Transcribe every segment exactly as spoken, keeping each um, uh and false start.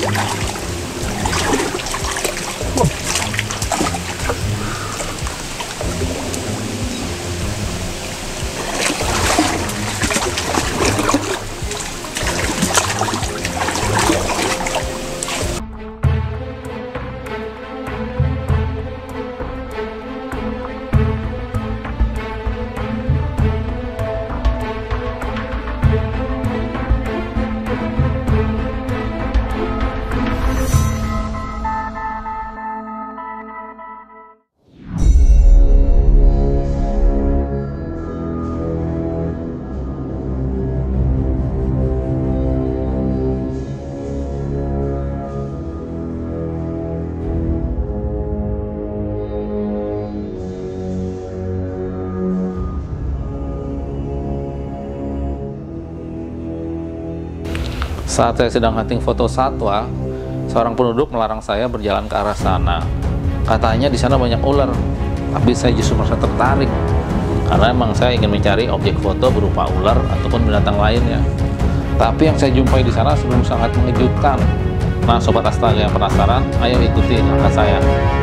Saat saya sedang hunting foto satwa, seorang penduduk melarang saya berjalan ke arah sana. Katanya di sana banyak ular, tapi saya justru merasa tertarik karena emang saya ingin mencari objek foto berupa ular ataupun binatang lainnya. Tapi yang saya jumpai di sana sebelum sangat mengejutkan. Nah, sobat astaga yang penasaran, ayo ikuti langkah saya.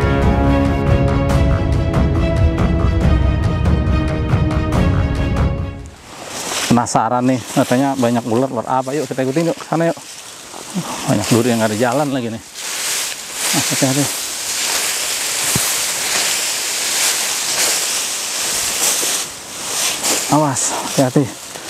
Penasaran nih, katanya banyak ular, ular apa? Yuk kita ikutin yuk, sana yuk. Banyak duri yang nggak ada jalan lagi nih. Nah, hati-hati. Awas, hati-hati.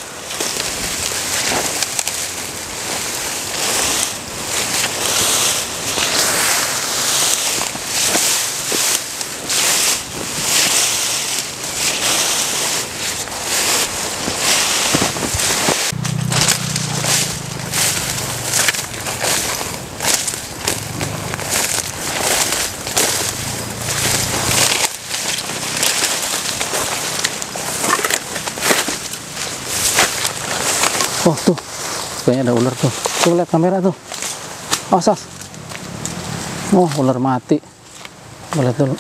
Oh tuh, kayaknya ada ular tuh. Tuh lihat kamera tuh. Oh sas. Oh ular mati. Lihat dulu.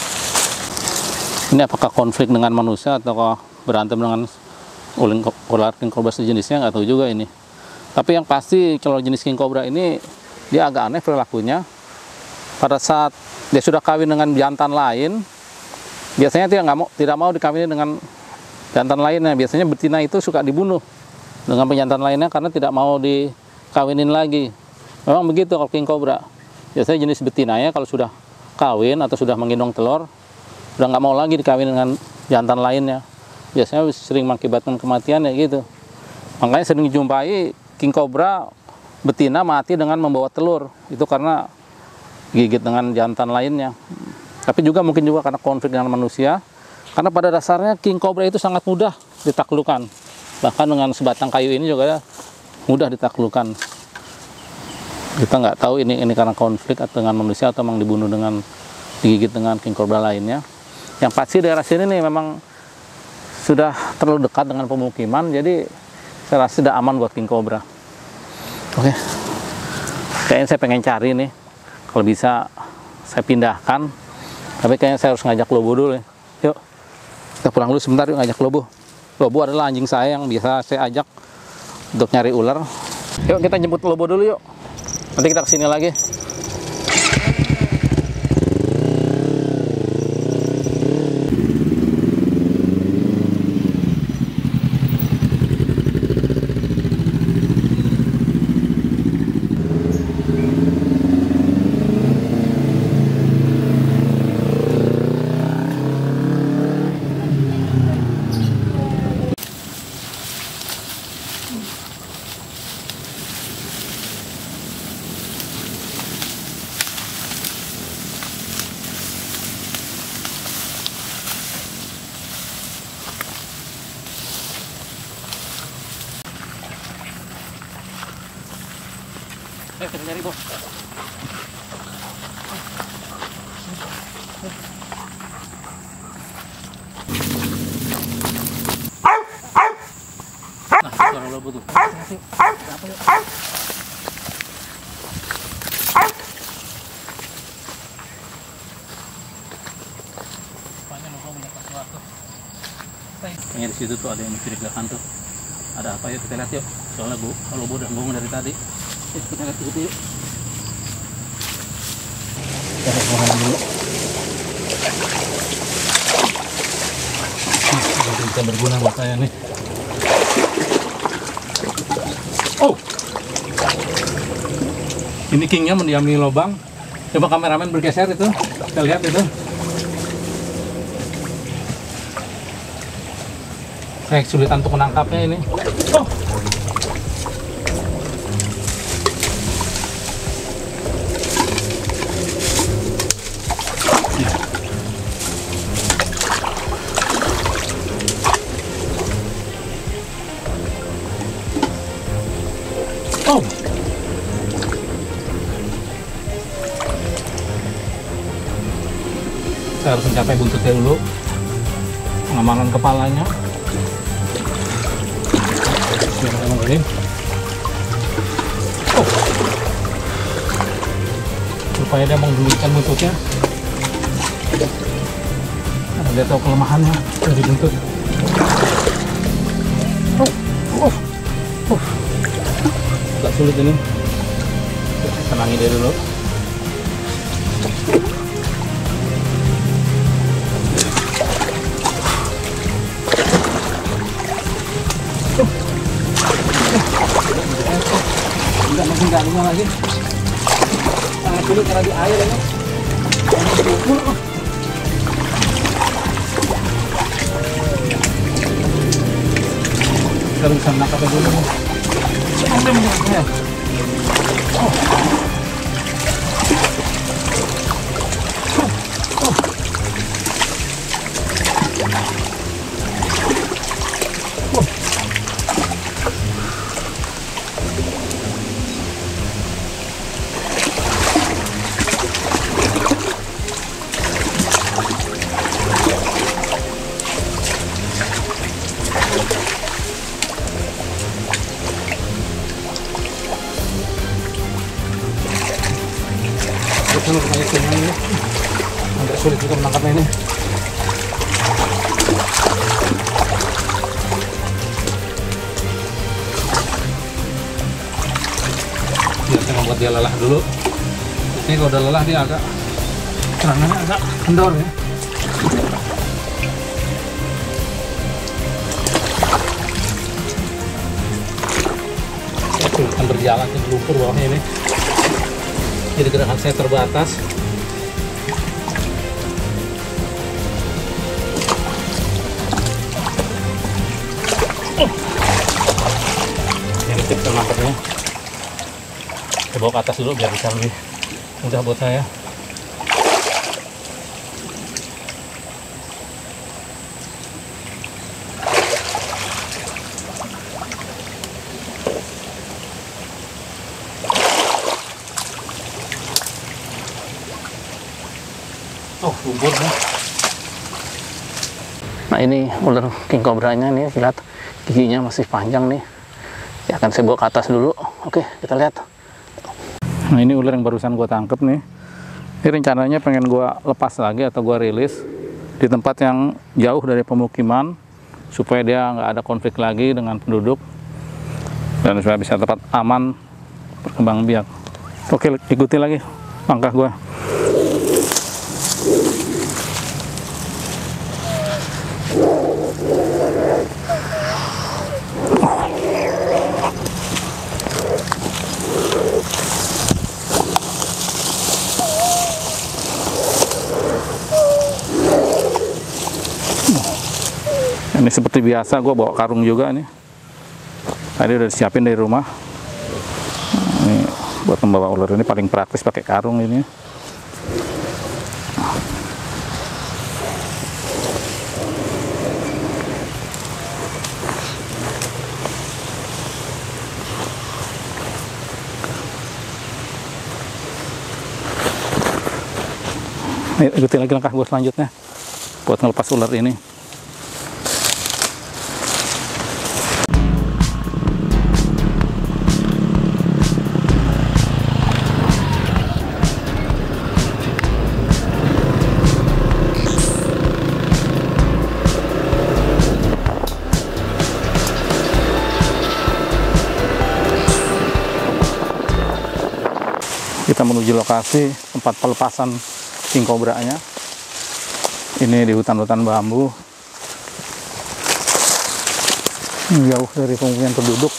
Ini apakah konflik dengan manusia atau berantem dengan ular king cobra sejenisnya, nggak tahu juga ini. Tapi yang pasti kalau jenis king cobra ini dia agak aneh perilakunya. Pada saat dia sudah kawin dengan jantan lain, biasanya dia nggak mau, tidak mau dikawini dengan jantan lainnya. Biasanya betina itu suka dibunuh dengan penjantan lainnya karena tidak mau dikawinin lagi. Memang begitu kalau king cobra. Biasanya jenis betinanya kalau sudah kawin atau sudah menggendong telur, sudah nggak mau lagi dikawin dengan jantan lainnya. Biasanya sering mengakibatkan kematian ya gitu. Makanya sering dijumpai king cobra betina mati dengan membawa telur. Itu karena gigit dengan jantan lainnya. Tapi juga mungkin juga karena konflik dengan manusia. Karena pada dasarnya king cobra itu sangat mudah ditaklukkan. Bahkan dengan sebatang kayu ini juga mudah ditaklukkan. Kita nggak tahu ini ini karena konflik atau dengan manusia atau memang dibunuh dengan digigit dengan king cobra lainnya. Yang pasti daerah sini nih memang sudah terlalu dekat dengan pemukiman, jadi saya rasa tidak aman buat king cobra. Oke, kayaknya saya pengen cari nih, kalau bisa saya pindahkan. Tapi kayaknya saya harus ngajak Lobo dulu ya. Yuk, kita pulang dulu sebentar yuk, ngajak Lobo. Lobo adalah anjing saya yang biasa saya ajak untuk nyari ular. Yuk kita jemput Lobo dulu yuk. Nanti kita kesini lagi. Eh, kita cari bos. Nah, suara Lobo tuh. Kayaknya di situ tuh ada yang mencurigakan tuh. Ada apa ya, kita lihat yuk. Soalnya Bu, Lobo udah ngomong dari tadi. Eh, kita lihat dulu yuk. Kita kurangin dulu. Ini bisa berguna buat saya nih. Oh, ini kingnya mendiami lubang. Coba kameramen bergeser itu, kita lihat itu. Saya kesulitan untuk menangkapnya ini. Oh. Oh. Saya harus mencapai buntutnya dulu, pengamanan kepalanya. Oh. Supaya dia menggulingkan buntutnya. Karena dia tahu kelemahannya dari buntut. Oh. Oh. Oh. Agak sulit ini. Tenangin dia dulu. Enggak, masih enggak ada lagi. Sangat sulit karena di air ini. Kita bisa menangkapnya dulu nih. Oh. Kalau kayak gini ini agak sulit juga menangkapnya ini. Biar saya membuat dia lelah dulu. Ini kalau udah lelah dia agak serangannya agak kendor ya. Saya sulitan berjalan ke lumpur bawahnya ini. Jadi gerakan saya terbatas. Oh. Ini tips menangkapnya. Saya bawa ke atas dulu biar bisa lebih mudah buat saya. Oh, lumpur nih. Nah, ini ular king cobra-nya nih, lihat giginya masih panjang nih. Ya, akan saya bawa ke atas dulu. Oke, kita lihat. Nah, ini ular yang barusan gua tangkep nih. Ini rencananya pengen gua lepas lagi atau gua rilis di tempat yang jauh dari pemukiman supaya dia nggak ada konflik lagi dengan penduduk dan supaya bisa tempat aman berkembang biak. Oke, ikuti lagi langkah gua. Ini seperti biasa, gue bawa karung juga nih. Tadi udah disiapin dari rumah. Nah, ini buat membawa ular ini paling praktis pakai karung ini. Ayo, ikuti lagi langkah gue selanjutnya buat ngelepas ular ini. Kita menuju lokasi tempat pelepasan king cobra-nya. Ini di hutan-hutan bambu, jauh dari pemukiman penduduk.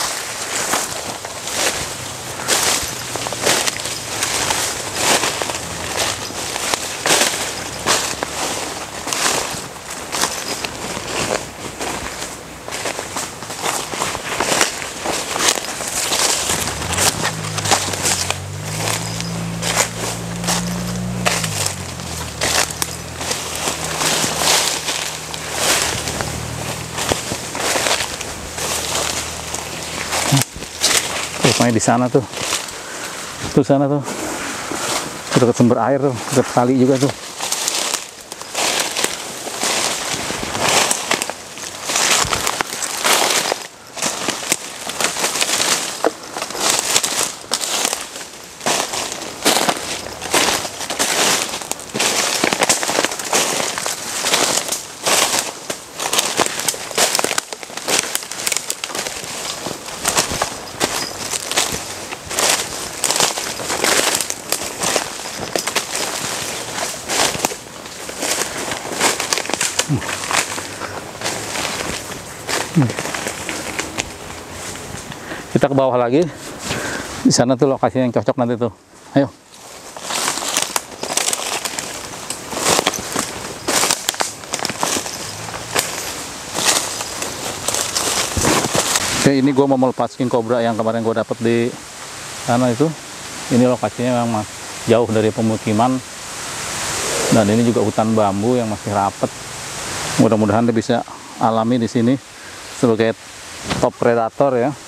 Rupanya di sana tuh, tuh sana tuh, dekat sumber air tuh, dekat kali juga tuh. Kita ke bawah lagi. Di sana tuh lokasi yang cocok nanti tuh. Ayo. Oke, ini gue mau melepas king cobra yang kemarin gue dapet di sana itu. Ini lokasinya memang jauh dari pemukiman. Dan ini juga hutan bambu yang masih rapet. Mudah-mudahan dia bisa alami di sini sebagai top predator ya.